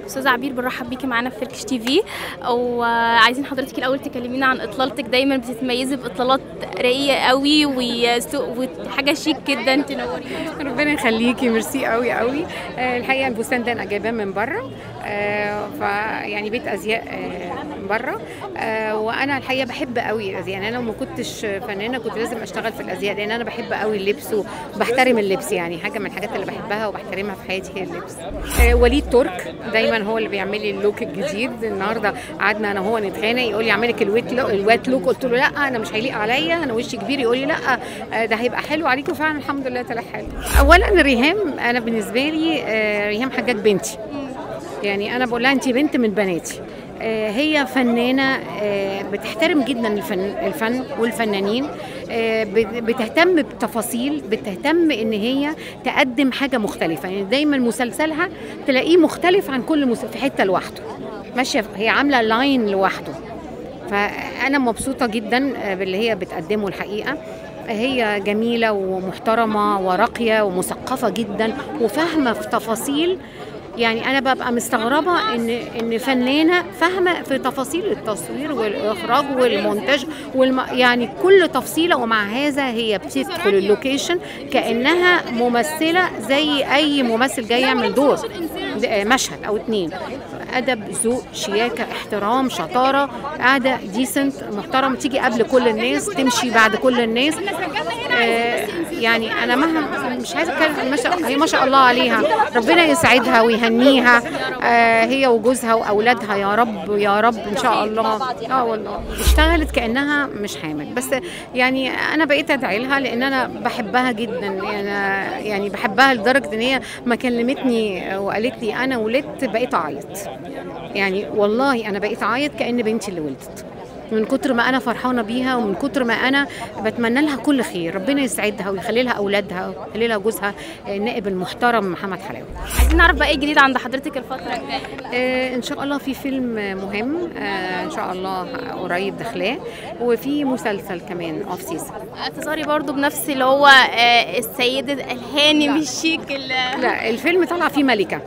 استاذه عبير، بنرحب بيكي معانا في فركش تي في، وعايزين حضرتك الاول تكلمينا عن اطلالتك. دايما بتتميزي باطلالات راقيه قوي وحاجه شيك جدا، تنورينا. ربنا يخليكي، ميرسي قوي قوي. الحقيقه البستان ده انا جايباه من بره، فيعني بيت ازياء من بره. وانا الحقيقه بحب قوي الازياء، يعني انا لو ما كنتش فنانه كنت لازم اشتغل في الازياء، لان انا بحب قوي اللبس وبحترم اللبس، يعني حاجه من الحاجات اللي بحبها وبحترمها في حياتي هي اللبس. وليد ترك دايما هو اللي بيعمل لي اللوك الجديد. النهارده قعدنا انا وهو نتخانق، يقول لي اعملك الوات لوك، قلت له لا انا مش هيليق عليا، انا وشي كبير. يقول لي لا ده هيبقى حلو عليكي، وفعلا الحمد لله طلع حلو. اولا ريهام، انا بالنسبه لي ريهام حجاج بنتي، يعني انا بقول لها انت بنت من بناتي. هي فنانه بتحترم جدا الفن والفنانين، بتهتم بتفاصيل، بتهتم ان هي تقدم حاجه مختلفه، يعني دايما مسلسلها تلاقيه مختلف عن كل في حته لوحده، ماشيه هي عامله لاين لوحده. فانا مبسوطه جدا باللي هي بتقدمه. الحقيقه هي جميله ومحترمه وراقيه ومثقفه جدا وفاهمه في تفاصيل، يعني انا ببقى مستغربه ان فنانه فاهمه في تفاصيل التصوير والاخراج والمونتاج يعني كل تفصيله، ومع هذا هي بتدخل اللوكيشن كانها ممثله زي اي ممثل جاي يعمل دور مشهد او اتنين. ادب، ذوق، شياكه، احترام، شطاره، قاعده ديسنت محترم، تيجي قبل كل الناس، تمشي بعد كل الناس. يعني انا مهما مش عايزه اتكلم، هي ما شاء الله عليها، ربنا يسعدها ويهنيها هي وجوزها واولادها، يا رب يا رب ان شاء الله. والله اشتغلت كانها مش حامل، بس يعني انا بقيت ادعي لها لان انا بحبها جدا، يعني بحبها لدرجه ان هي ما كلمتني وقالت لي انا ولدت بقيت اعيط، يعني والله انا بقيت اعيط كأن بنتي اللي ولدت، من كتر ما انا فرحانه بيها ومن كتر ما انا بتمنى لها كل خير. ربنا يسعدها ويخلي لها اولادها ويخلي لها جوزها النائب المحترم محمد حلاوه. عايزين نعرف بقى ايه جديد عند حضرتك الفتره الجايه؟ ان شاء الله في فيلم مهم ان شاء الله قريب داخلاه، وفي مسلسل كمان اوف سيزون. تظهري برضو بنفس اللي هو السيده الهانم الشيك لا، الفيلم طلع فيه ملكه،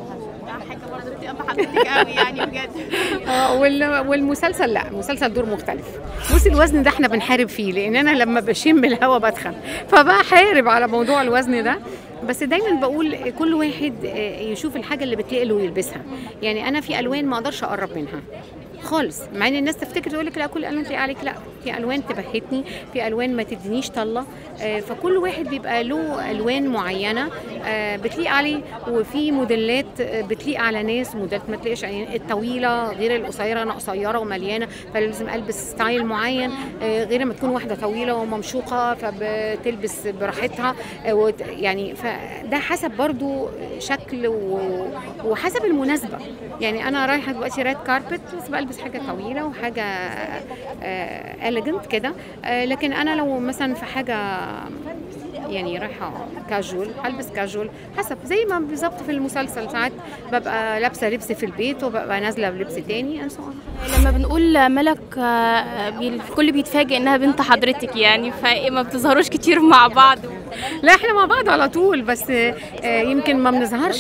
حضرتك قوي يعني بجد. والمسلسل لا، المسلسل دور مختلف. بصي الوزن ده احنا بنحارب فيه، لان انا لما بشم الهوا بدخن، فبحارب على موضوع الوزن ده. بس دايما بقول كل واحد يشوف الحاجه اللي بتليق له ويلبسها، يعني انا في الوان ما اقدرش اقرب منها خالص، مع ان الناس تفتكر تقول لك لا كل الوان تليق عليك، لا، في الوان تبهتني، في الوان ما تدينيش طله. فكل واحد بيبقى له الوان معينه بتليق عليه، وفي موديلات بتليق على ناس، موديلات ما تليقش، يعني الطويله غير القصيره، انا قصيره ومليانه فلازم البس ستايل معين، غير ما تكون واحده طويله وممشوقه فبتلبس براحتها، يعني فده حسب برضو شكل وحسب المناسبه. يعني انا رايحه دلوقتي ريد كاربت، بس بلبس حاجه طويله وحاجه اليجنت كده، لكن انا لو مثلا في حاجه يعني رايحه كاجوال هلبس كاجوال، حسب زي ما بالظبط في المسلسل. ساعات ببقى لابسه لبس في البيت وببقى نازله بلبس تاني and so on. لما بنقول ملك الكل بيتفاجئ انها بنت حضرتك، يعني فما بتظهروش كتير مع بعض؟ لا احنا مع بعض على طول، بس يمكن ما بنظهرش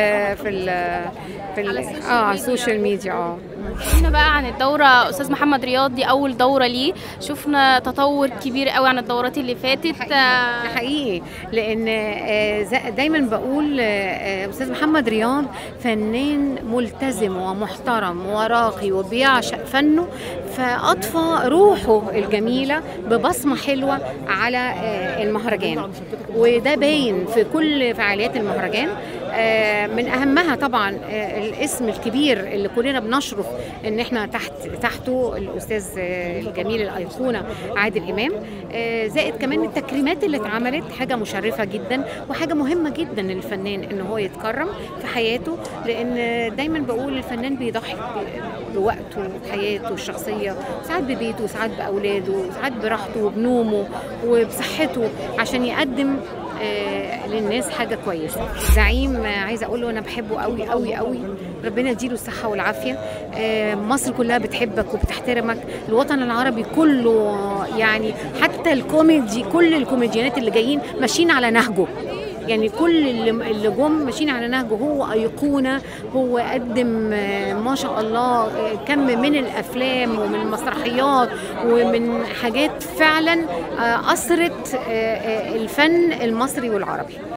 على السوشيال ميديا. هنا بقى عن الدورة، أستاذ محمد رياض دي أول دورة ليه، شفنا تطور كبير قوي عن الدورات اللي فاتت. حقيقي، لأن دايما بقول أستاذ محمد رياض فنان ملتزم ومحترم وراقي وبيعشق فنه، فأضفى روحه الجميلة ببصمة حلوة على المهرجان، وده باين في كل فعاليات المهرجان. من أهمها طبعا الاسم الكبير اللي كلنا بنشرف ان احنا تحته الاستاذ الجميل الايقونه عادل امام، زائد كمان التكريمات اللي اتعملت، حاجه مشرفه جدا وحاجه مهمه جدا للفنان ان هو يتكرم في حياته، لان دايما بقول الفنان بيضحي بوقته وحياته الشخصيه، ساعات ببيته وساعات باولاده وساعات براحته وبنومه وبصحته عشان يقدم للناس حاجه كويسه. زعيم عايزه اقول له انا بحبه قوي قوي قوي، ربنا يديله الصحه والعافيه. مصر كلها بتحبك وبتحترمك، الوطن العربي كله، يعني حتى الكوميدي كل الكوميديانات اللي جايين ماشيين على نهجه، يعني كل اللي جم ماشيين على نهجه. هو ايقونه، هو قدم ما شاء الله كم من الافلام ومن المسرحيات ومن حاجات فعلا اثرت الفن المصري والعربي.